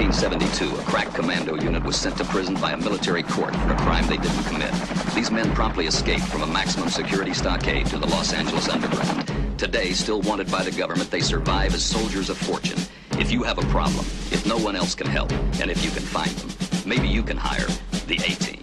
1972, a crack commando unit was sent to prison by a military court for a crime they didn't commit. These men promptly escaped from a maximum security stockade to the Los Angeles underground. Today, still wanted by the government, they survive as soldiers of fortune. If you have a problem, if no one else can help, and if you can find them, maybe you can hire the A-Team.